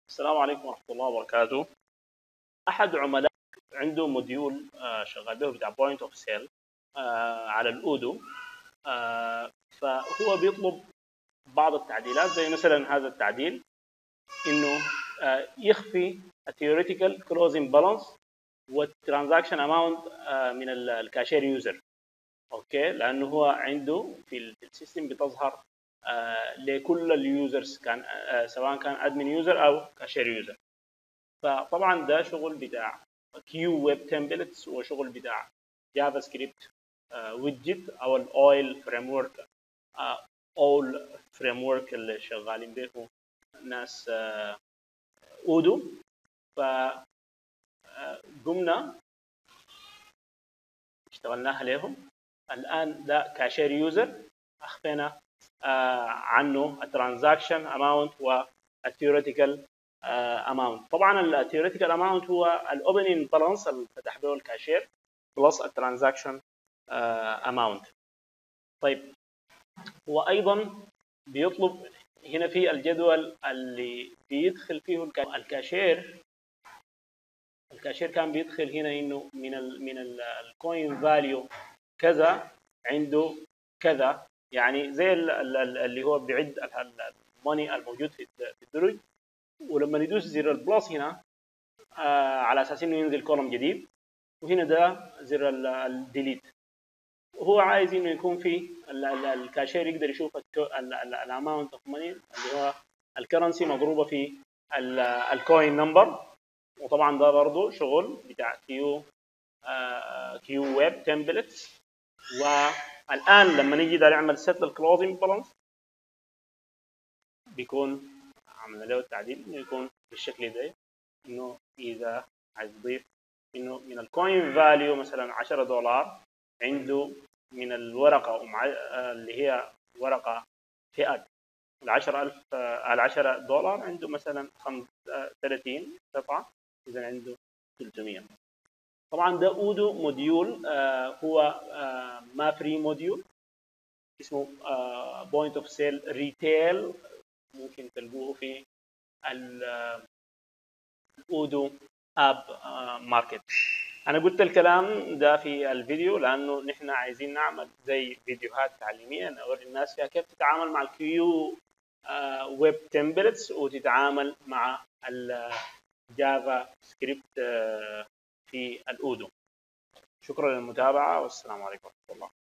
السلام عليكم ورحمة الله وبركاته. أحد عملاء عنده موديول شغال به بتاع بوينت اوف سيل على الأودو. فهو بيطلب بعض التعديلات زي مثلا هذا التعديل إنه يخفي الثيوريتيكال كلوزنج بالانس والترانزاكشن اماونت من الكاشير يوزر. اوكي، لأنه هو عنده في السيستم بتظهر لكل اليوزرز، كان سواء كان ادمن يوزر او كاشير يوزر. فطبعا ده شغل بتاع كيو ويب تمبلتس وشغل بتاع جافا سكريبت ويدجت او الاويل فريم ورك. اول فريم ورك اللي شغالين به ناس اودو. فقمنا اشتغلناها لهم. الان ده كاشير يوزر، اخفينا عنه الترانزاكشن اماونت والثيوريتيكال اماونت. طبعا الثيوريتيكال اماونت هو الاوبننج بالانس اللي فتح به الكاشير بلس الترانزاكشن اماونت. طيب، هو ايضا بيطلب هنا في الجدول اللي بيدخل فيه الكاشير كان بيدخل هنا انه من الكوين فاليو كذا عنده كذا، يعني زي اللي هو بيعد الموني الموجود في الدرج، ولما ندوس زر البلس هنا على اساس انه ينزل كولوم جديد، وهنا ده زر الديليت. هو عايز انه يكون في الكاشير يقدر يشوف الاماونت اوف ماني اللي هو الكرنسي مضروبه في الكوين نمبر. وطبعا ده برضه شغل بتاع كيو ويب تمبلتس. والان لما نيجي ده نعمل سيت للكلوزنج بالانس بيكون عملنا له التعديل انه يكون بالشكل ده، انه اذا عايز يضيف انه من الكوين فاليو مثلا $10 عنده من الورقه اللي هي ورقه فئه $10 عنده مثلا 30 قطعه، اذا عنده 300. طبعا ده اودو موديول هو ما فري موديول اسمه بوينت اوف سيل ريتيل، ممكن تلقوه في الاودو اب ماركت. انا قلت الكلام ده في الفيديو لانه نحن عايزين نعمل زي فيديوهات تعليميه نوري الناس فيها كيف تتعامل مع الكيو ويب تمبلتس وتتعامل مع الجافا سكريبت في الاودو. شكرا للمتابعه والسلام عليكم ورحمه الله.